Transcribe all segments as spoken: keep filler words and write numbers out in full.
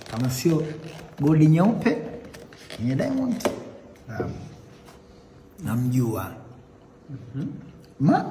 Kama sio goli nyeupe yenye diamond. Dhahabu. Namjua. Mhm. Ma.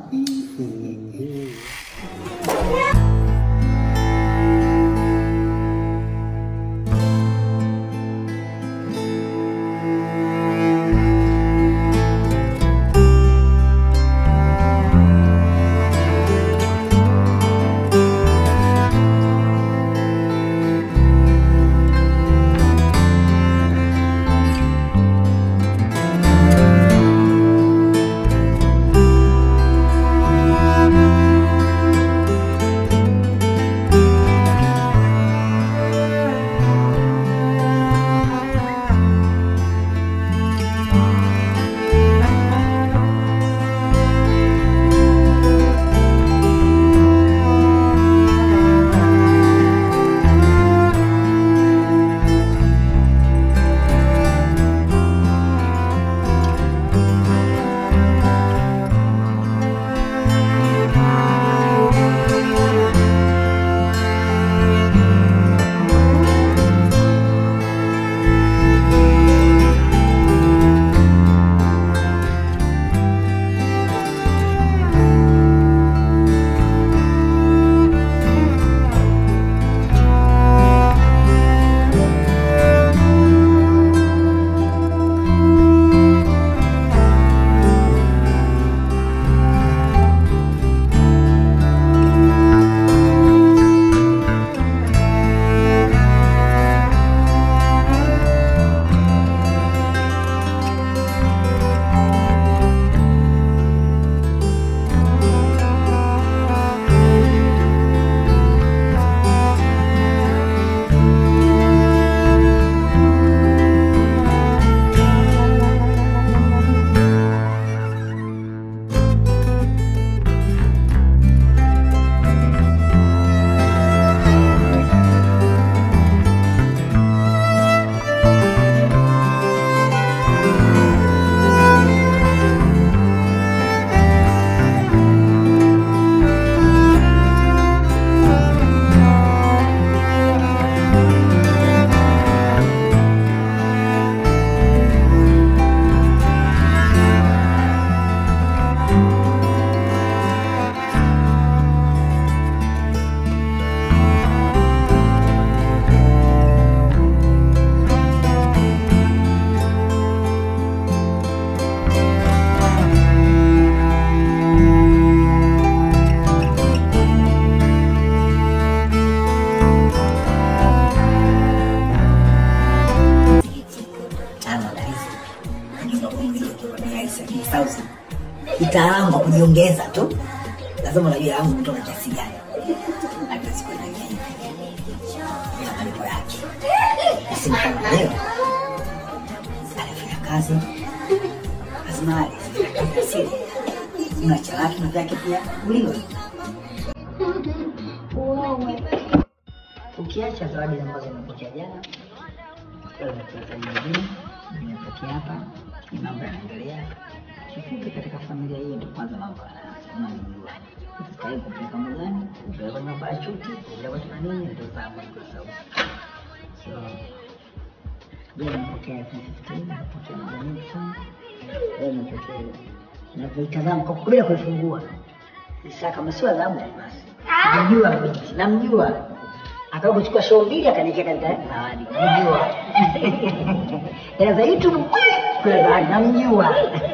Itaamba kujiongeza tu. Lazima unajua yangu kutoka kiasi gani. Hata siku nyingine. Bila malipo yake. Sisi kama leo. Alifanya kazi. Lazima alisi. Unacha watu na vyake pia uliwe. Ukiacha zawadi ambazo nimepokea jana. Leo nataka nyingine. Nimepokea hapa. Ni mambo yanaendelea. Kifupi katika familia hii ndio kwanza mambo yanayojua. Sasa hivi kupeleka mgani, kupeleka mambo ya chuti, kupeleka tuna nini ndio sababu kwa sababu. So, leo napokea fifteen, napokea mgani sana. Leo napokea. Na kuitazama kwa kubila kuifungua. Sasa kama sio adhabu basi. Namjua, namjua. Akao kuchukua show mbili akaniweka katika zawadi. Namjua. Ila za YouTube kwa zawadi namjua.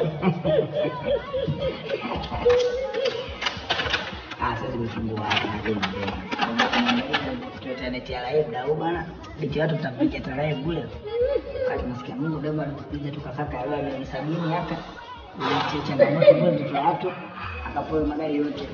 Ah, sasa nimefungua hapa ndio. Tutanetea live dau bana. Biti watu tutampigia tarehe bure. Kati nasikia Mungu ndio anakupiga tukakaka leo ni sabini hata. Ni changamoto ndio kwa watu akapoa magari yote.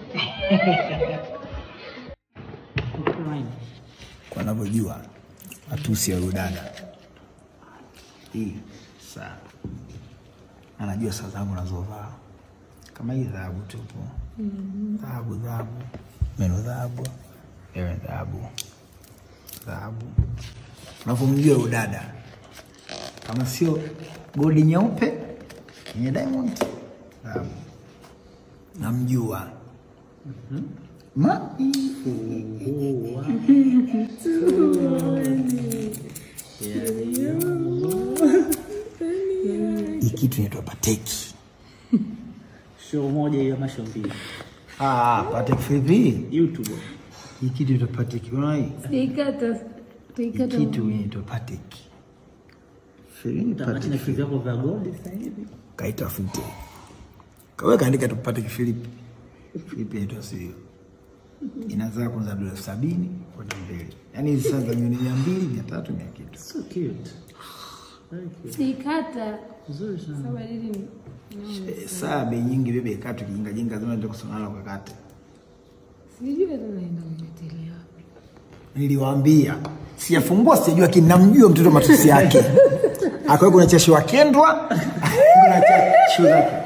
Kwa ninavyojua matusi ya udada. Hii saa anajua saa zangu nazovaa. Kama hii dhahabu tupo. Dhahabu, dhahabu. Meno dhahabu. Ewe dhahabu. Dhahabu. Unavyomjua udada. Kama sio goli nyeupe yenye diamond. Dhahabu. Namjua. Mhm. Ma. kitu inaitwa pateki. Show moja hiyo ama show mbili? Ah, pateki vipi? YouTube. Hii kitu inaitwa pateki. Unaona hii? Sikata. Sikata. Kitu inaitwa pateki. Feeling pateki na kitu vyako vya gold sasa hivi. Kaitafute. Kawe kaandika tu pateki Philip. Philip inaitwa sio. Inazaa kwanza dola sabini kwa mbele. Yaani hizi sasa milioni mia mbili, mia tatu, mia kitu. So cute. Sikata. Nzuri sana. Sawa nini? Saa bei nyingi bebe katu kijinga jinga zima ndio kusonala kwa kate. Sijui naenda kutetea. Niliwaambia sijafungua sijajua kinamjua mtoto matusi yake. Akawa kuna chasho wa kendwa. Kuna chasho zake.